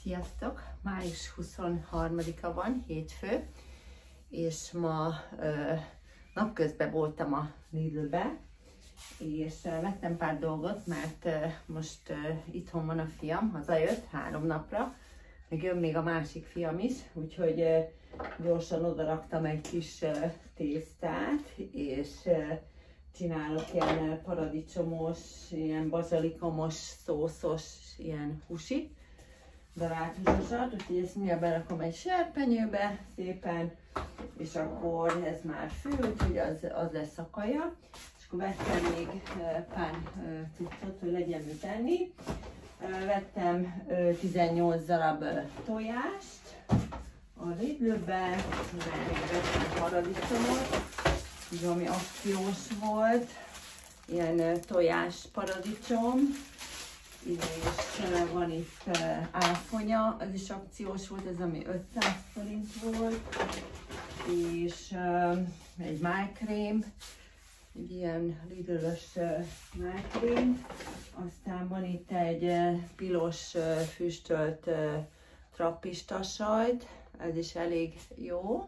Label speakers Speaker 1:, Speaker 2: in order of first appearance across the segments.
Speaker 1: Sziasztok! Május 23-a van, hétfő, és ma napközben voltam a Lidlbe, és vettem pár dolgot, mert most itthon van a fiam, hazajött 3 napra, meg jön még a másik fiam is, úgyhogy gyorsan odaraktam egy kis tésztát, és csinálok ilyen paradicsomos, ilyen bazsalikomos, szószos, ilyen husit, darált húsosat, úgyhogy ezt mindjárt berakom egy serpenyőbe szépen, és akkor ez már fő, úgyhogy az lesz a kaja. És akkor vettem még pár cuccot, hogy legyen mit enni. Vettem 18 darab tojást a Lidlbe, vettem paradicsomot, ami akciós volt, ilyen tojás paradicsom, és van itt áfonya, ez is akciós volt, ez ami 500 forint volt, és egy májkrém, egy ilyen Lidl-ös májkrém, aztán van itt egy pilos füstölt trappista sajt, ez is elég jó.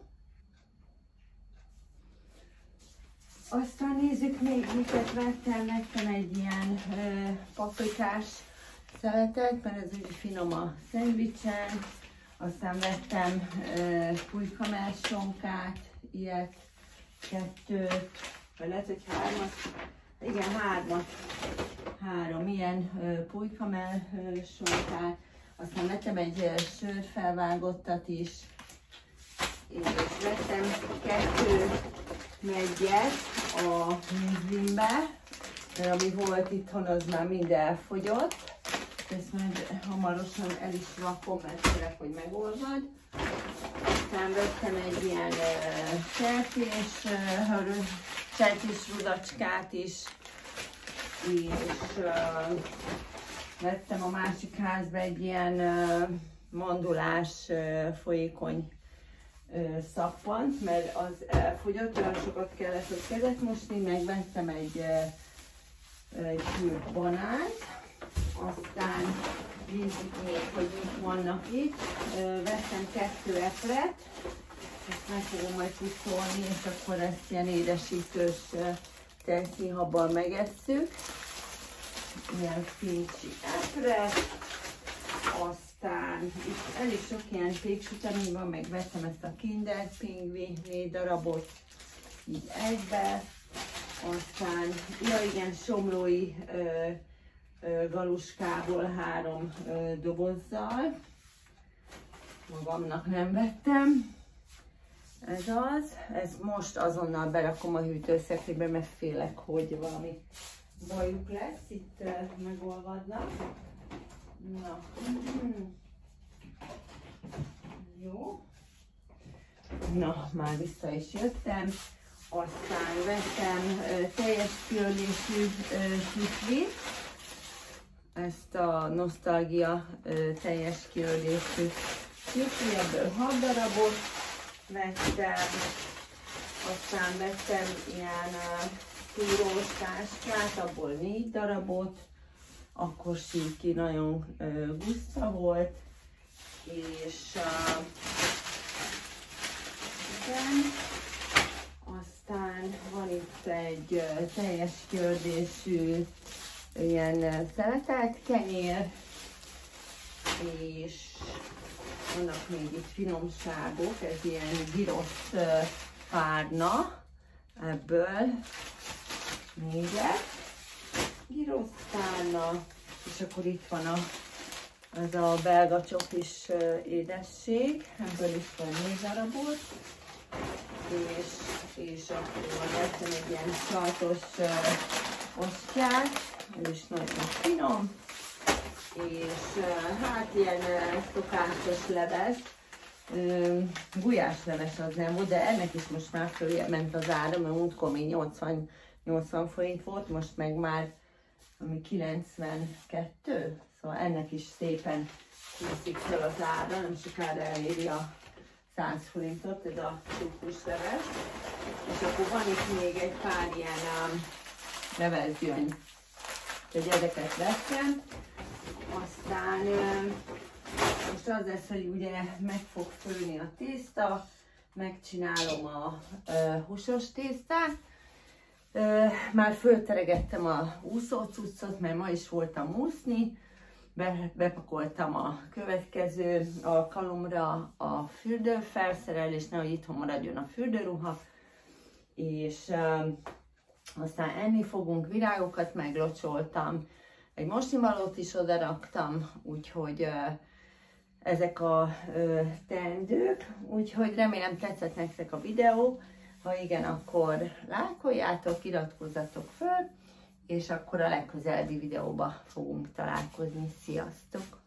Speaker 1: Aztán nézzük még, miket vettem egy ilyen paprikás szeletet, mert ez úgy finom a szendvicsen. Aztán vettem pulykamell sonkát, ilyet, 2, vagy lehet, hogy 3-at, igen, 3 ilyen pulykamell sonkát. Aztán vettem egy sörfelvágottat is, és vettem 2 meggyet a műzlimbe, mert ami volt itthon, az már mind elfogyott. Ezt majd hamarosan el is rakom, mert félek, hogy megolvad. Aztán vettem egy ilyen sertés rudacskát is, és vettem a másik házba egy ilyen mandulás folyékony szappant, mert az elfogyott, olyan sokat kellett, hogy kezet mosni, megvettem egy hűlt banánt, aztán nézzük még, hogy mit vannak itt. Vettem 2 epret, ezt meg fogom majd pucolni, és akkor ezt ilyen édesítős tejszínhabbal megesszük. Ilyen fincsi epret. Aztán itt elég sok ilyen péksütemény van, meg vettem ezt a Kinder Pingvi 4 darabot, így egybe. Aztán, ja igen, somlói galuskából 3 dobozzal. Magamnak nem vettem. Ez az. Ez most azonnal berakom a hűtőszekrénybe, mert félek, hogy valami bajuk lesz, itt megolvadnak. Na, jó. Na, már vissza is jöttem. Aztán vettem teljes kiördésű kiflit. Ezt a Nostalgia teljes kiördésű kifli, ebből 6 darabot vettem. Aztán vettem ilyen túrós táskát, abból 4 darabot. Akkor síki nagyon guszta volt, és igen. Aztán van itt egy teljes kiördésű ilyen szeletelt kenyér, és vannak még itt finomságok, ez ilyen gyrosz párna, ebből 4-et. Gyroszpárna, és akkor itt van az a belga csokis édesség, ebből is van 4 darabot, és akkor vettem egy ilyen saltos osztyát, ez is nagyon finom, és hát ilyen szokásos leves, gulyásleves az nem volt, de ennek is most már fölment az ára, mert múltkor még 80 forint volt, most meg már ami 92, szóval ennek is szépen kúszik fel az ára, nem sokára eléri a 100 forintot, ez a citrusleves. És akkor van itt még egy pár ilyen levesgyöngy, úgyhogy ezeket vettem. Aztán most most az lesz, hogy ugye meg fog főni a tészta, megcsinálom a húsos tésztát. Már fölteregettem a úszócuccot, mert ma is voltam úszni. Bepakoltam a következő alkalomra a fürdőfelszerelést, nehogy itthon maradjon a fürdőruha. És aztán enni fogunk, virágokat meglocsoltam, egy mosnivalót is oda raktam, úgyhogy ezek a teendők, úgyhogy remélem tetszett nektek a videó, ha igen, akkor lájkoljátok, iratkozzatok föl, és akkor a legközelebbi videóba fogunk találkozni. Sziasztok!